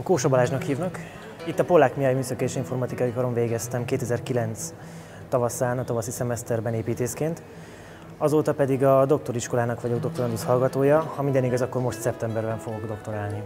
Kósa Balázsnak hívnak. Itt a Pollák Mihály Műszaki és Informatikai Karon végeztem 2009 tavaszán, a tavaszi szemeszterben építészként. Azóta pedig a doktoriskolának vagyok doktorandusz hallgatója, ha minden igaz, akkor most szeptemberben fogok doktorálni.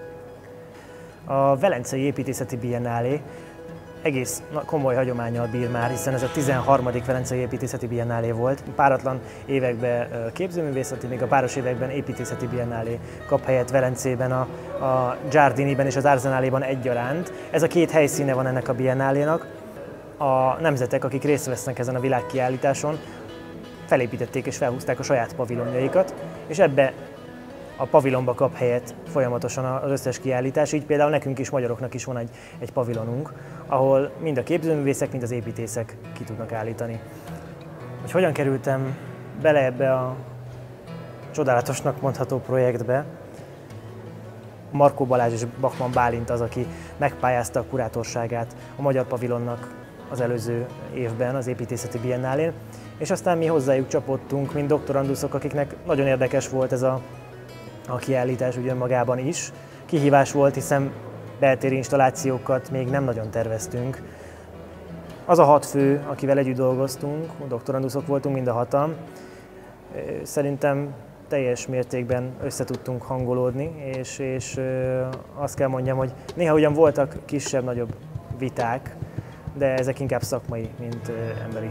A Velencei Építészeti Biennálé egész komoly hagyománnyal bír már, hiszen ez a 13. Velencei Építészeti Biennálé volt. Páratlan években képzőművészeti, még a páros években építészeti biennálé kap helyet Velencében, a Giardiniben és az Arsenaléban egyaránt. Ez a két helyszíne van ennek a biennálénak. A nemzetek, akik részt vesznek ezen a világkiállításon, felépítették és felhúzták a saját pavilonjaikat, és ebbe a pavilonba kap helyet folyamatosan az összes kiállítás, így például nekünk is, magyaroknak is van egy pavilonunk, ahol mind a képzőművészek, mind az építészek ki tudnak állítani. Hogy hogyan kerültem bele ebbe a csodálatosnak mondható projektbe? Markó Balázs és Bachmann Bálint az, aki megpályázta a kurátorságát a magyar pavilonnak az előző évben, az építészeti biennálén, és aztán mi hozzájuk csapottunk, mint doktoranduszok, akiknek nagyon érdekes volt ez a kiállítás ugye önmagában is. Kihívás volt, hiszen beltéri installációkat még nem nagyon terveztünk. Az a 6 fő, akivel együtt dolgoztunk, doktoranduszok voltunk mind a 6-an, szerintem teljes mértékben összetudtunk hangolódni, és azt kell mondjam, hogy néha ugyan voltak kisebb-nagyobb viták, de ezek inkább szakmai, mint emberi.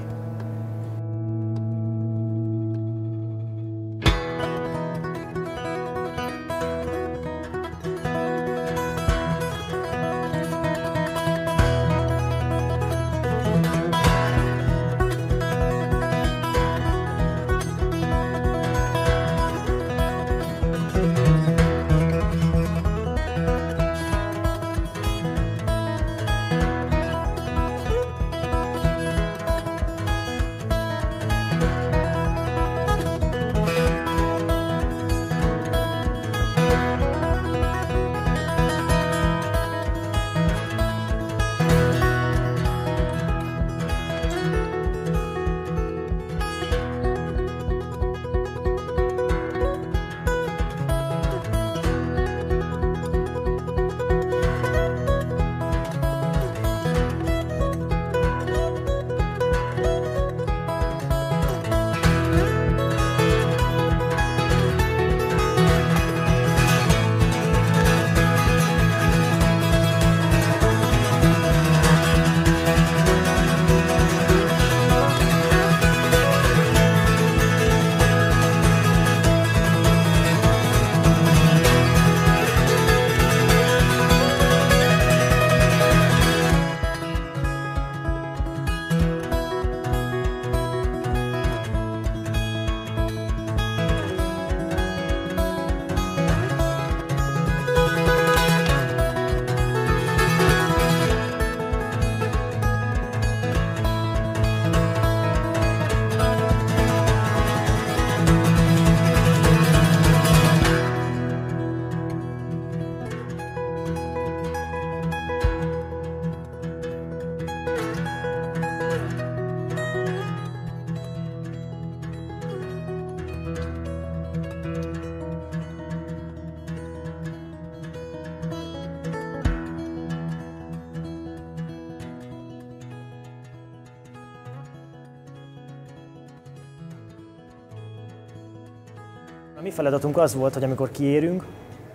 A mi feladatunk az volt, hogy amikor kiérünk,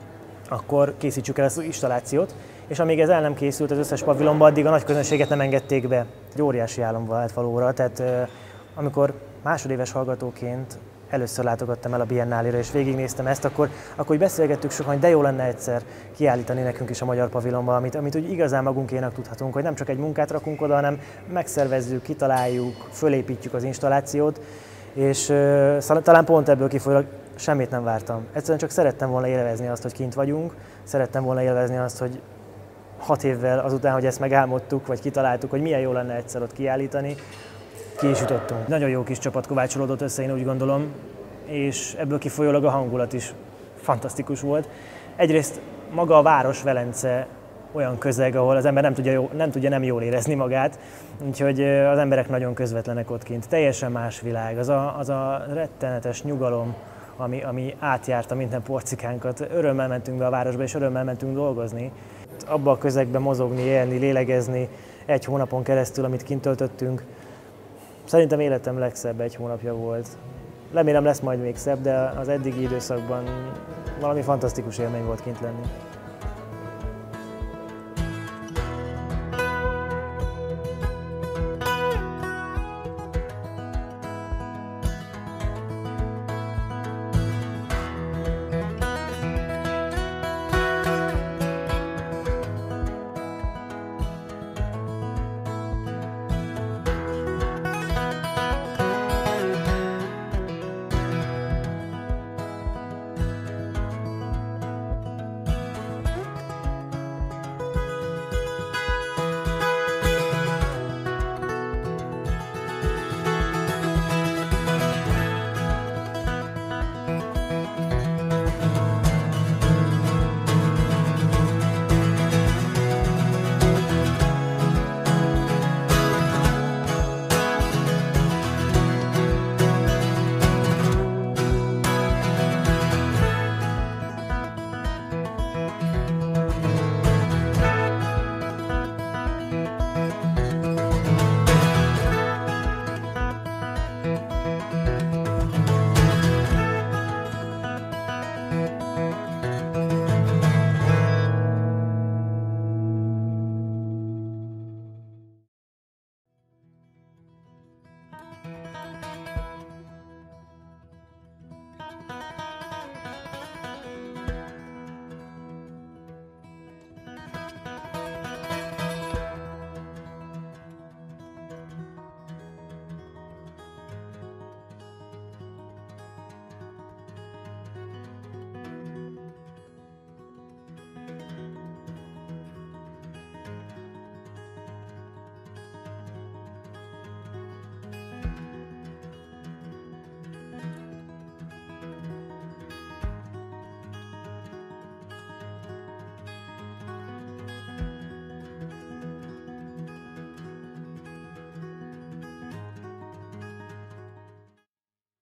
akkor készítsük el az installációt, és amíg ez el nem készült az összes pavilonba, addig a nagy közönséget nem engedték be. Egy óriási álom vált valóra, tehát amikor másodéves hallgatóként először látogattam el a biennáléra és végignéztem ezt, akkor úgy beszélgettük sokan, hogy de jó lenne egyszer kiállítani nekünk is a magyar pavilonba, amit úgy igazán magunkénak tudhatunk, hogy nem csak egy munkát rakunk oda, hanem megszervezzük, kitaláljuk, fölépítjük az installációt, és talán pont ebből kifolyólag semmit nem vártam. Egyszerűen csak szerettem volna élvezni azt, hogy kint vagyunk, szerettem volna élvezni azt, hogy 6 évvel azután, hogy ezt megálmodtuk, vagy kitaláltuk, hogy milyen jó lenne egyszer ott kiállítani, ki is jutottunk. Nagyon jó kis csapat kovácsolódott össze, én úgy gondolom, és ebből kifolyólag a hangulat is fantasztikus volt. Egyrészt maga a város, Velence olyan közeg, ahol az ember nem tudja nem jól érezni magát, úgyhogy az emberek nagyon közvetlenek ott kint. Teljesen más világ, az a rettenetes nyugalom, ami átjárta minden porcikánkat. Örömmel mentünk be a városba, és örömmel mentünk dolgozni. abba a közegben mozogni, élni, lélegezni 1 hónapon keresztül, amit kint töltöttünk. Szerintem életem legszebb 1 hónapja volt. Remélem lesz majd még szebb, de az eddigi időszakban valami fantasztikus élmény volt kint lenni.